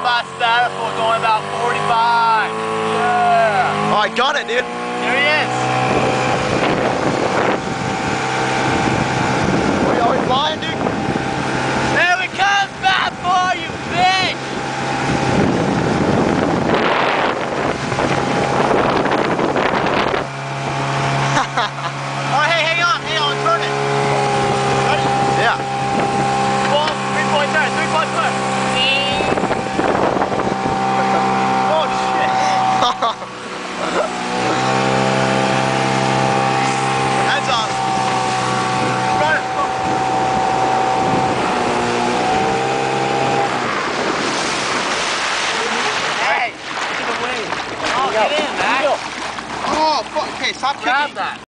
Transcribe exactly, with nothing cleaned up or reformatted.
down by Spadafore going about forty-five. Yeah. Oh, I got it, dude. There he is. Are you already flying, dude? There we come, Spadafore, you bitch! Oh, hey, hang on, hang on, turn it. Ready? Yeah. Well, three point turn, three point turn. Oh, shit. That's awesome. Run it. Hey, to the wing. Oh, get in, Max. Oh, fuck. Okay, stop kicking. Grab that.